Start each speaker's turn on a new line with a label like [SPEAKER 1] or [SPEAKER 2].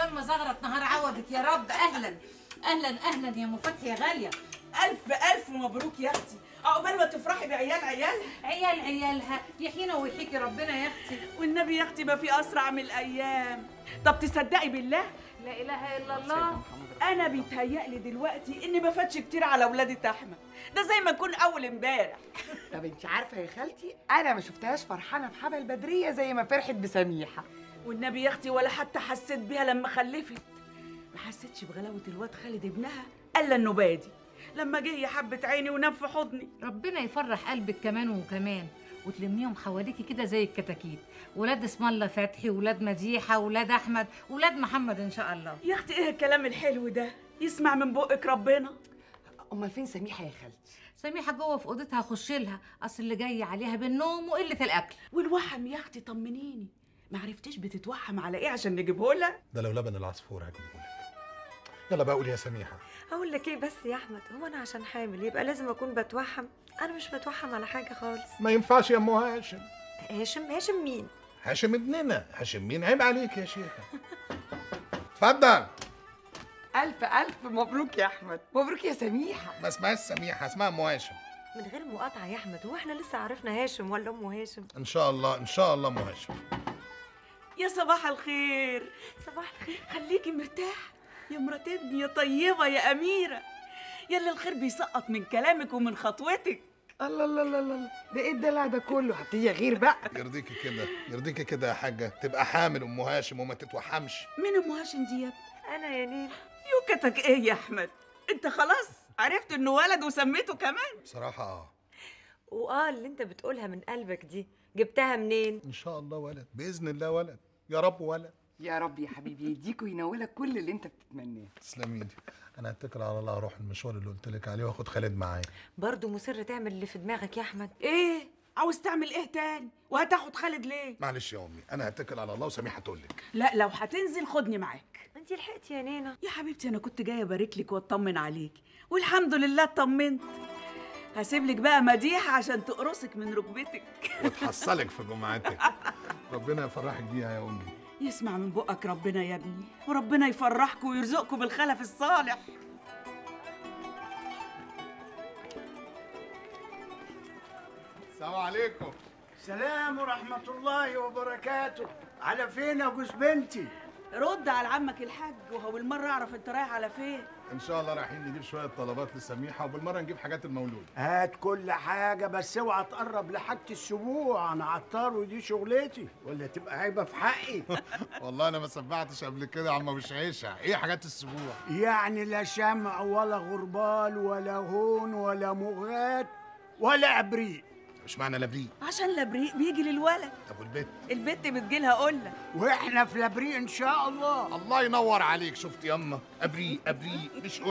[SPEAKER 1] عقبال ما زغرت نهار عوضك يا رب. اهلا اهلا اهلا يا ام فتحي يا غاليه.
[SPEAKER 2] الف الف مبروك يا اختي، عقبال ما تفرحي بعيال عيالها.
[SPEAKER 1] عيالها يحيينا ويحييكي ربنا يا اختي.
[SPEAKER 2] والنبي يا اختي ما في اسرع من الايام. طب تصدقي بالله
[SPEAKER 1] لا اله الا الله،
[SPEAKER 2] انا بيتهيألي دلوقتي اني ما فاتش كتير على ولادة احمد، ده زي ما اكون اول امبارح.
[SPEAKER 3] طب انت عارفه يا خالتي انا ما شفتهاش فرحانه بحبل بدريه زي ما فرحت بسميحه.
[SPEAKER 2] والنبي يا اختي ولا حتى حسيت بيها لما خلفت. ما حسيتش بغلاوه الواد خالد ابنها الا انه بادي لما جه يا حبه عيني ونام في حضني.
[SPEAKER 1] ربنا يفرح قلبك كمان وكمان وتلميهم حواليكي كده زي الكتاكيت. ولاد اسم الله فتحي، ولاد مديحه، ولاد احمد، ولاد محمد ان شاء الله.
[SPEAKER 2] يا اختي ايه الكلام الحلو ده، يسمع من بقك ربنا.
[SPEAKER 3] امال فين سميحه يا خالتي؟
[SPEAKER 1] سميحه جوه في اوضتها، هخش لها، اصل اللي جاي عليها بالنوم وقله الاكل.
[SPEAKER 2] والوحم يا اختي طمنيني، ما عرفتيش بتتوحم على ايه عشان نجيبه لها؟
[SPEAKER 4] ده لو لبن العصفور هجيبهولك. يلا بقى قول يا سميحه.
[SPEAKER 5] اقول لك ايه بس يا احمد، هو انا عشان حامل يبقى لازم اكون بتوحم؟ انا مش بتوحم على حاجه خالص.
[SPEAKER 4] ما ينفعش يا ام هاشم.
[SPEAKER 5] هاشم مين؟
[SPEAKER 4] هاشم ابننا. هاشم مين؟ عيب عليك يا شيخه. اتفضل.
[SPEAKER 3] الف الف مبروك يا احمد. مبروك يا سميحه.
[SPEAKER 4] ما اسمهاش سميحه، اسمها ام هاشم.
[SPEAKER 5] من غير مقاطعه يا احمد، هو احنا لسه عرفنا هاشم ولا ام هاشم؟
[SPEAKER 4] ان شاء الله ان شاء الله ام هاشم.
[SPEAKER 2] يا صباح الخير.
[SPEAKER 5] صباح الخير.
[SPEAKER 2] خليكي مرتاحه يا مرات ابني يا طيبه يا اميره، يلا الخير بيسقط من كلامك ومن خطوتك.
[SPEAKER 3] الله الله الله الله، ده ايه الدلع ده كله؟ هبتدي غير بقى.
[SPEAKER 4] يرضيكي كده يرضيكي كده يا حاجه تبقى حامل ام هاشم وما تتوحمش.
[SPEAKER 2] مين ام هاشم دي يا ابني؟
[SPEAKER 5] انا يا نيل.
[SPEAKER 2] يوكتك ايه يا احمد، انت خلاص عرفت انه ولد وسميته كمان؟
[SPEAKER 4] بصراحه
[SPEAKER 5] اللي انت بتقولها من قلبك دي جبتها منين؟
[SPEAKER 4] ان شاء الله ولد باذن الله، ولد يا رب ولد.
[SPEAKER 3] يا رب يا حبيبي يديك وينولك كل اللي انت بتتمناه.
[SPEAKER 4] تسلمي لي. انا هتكل على الله اروح المشوار اللي قلت لك عليه واخد خالد معايا.
[SPEAKER 5] برضه مصر تعمل اللي في دماغك يا احمد؟
[SPEAKER 2] ايه عاوز تعمل ايه تاني؟ وهتاخد خالد ليه؟
[SPEAKER 4] معلش يا امي انا هتكل على الله وسميحه تقول لك.
[SPEAKER 2] لا لو هتنزل خدني معاك.
[SPEAKER 5] انت لحقتي يا نينا؟
[SPEAKER 2] يا حبيبتي انا كنت جايه ابارك لك واطمن عليكي والحمد لله اطمنت. هسيب لك بقى مديحه عشان تقرصك من ركبتك
[SPEAKER 4] وتحصلك في جمعتك. ربنا يفرحك بيها يا امي.
[SPEAKER 2] يسمع من بقك ربنا يا ابني، وربنا يفرحكم ويرزقكم بالخلف الصالح.
[SPEAKER 4] السلام عليكم.
[SPEAKER 6] السلام ورحمة الله وبركاته. على فين يا جوز بنتي؟
[SPEAKER 2] رد على عمك الحاج، وهو بالمره اعرف انت رايح على فين.
[SPEAKER 4] ان شاء الله رايحين نجيب شويه طلبات لسميحه وبالمره نجيب حاجات المولود.
[SPEAKER 6] هات كل حاجة بس اوعى تقرب لحاجة السبوع، أنا عطار ودي شغلتي، ولا تبقى عيبة في حقي.
[SPEAKER 4] والله انا ما سبعتش قبل كده يا عم ابو شعيشه. ايه حاجات السبوع؟
[SPEAKER 6] يعني لا شمع ولا غربال ولا هون ولا مغات ولا عبريق.
[SPEAKER 4] مش معنى لبريق؟
[SPEAKER 2] عشان لبريق بيجي للولد.
[SPEAKER 4] طب والبيت؟
[SPEAKER 2] البت بتجيلها قله.
[SPEAKER 6] واحنا في لبريق ان شاء الله.
[SPEAKER 4] الله ينور عليك. شفت ياما؟ ابريق ابريق مش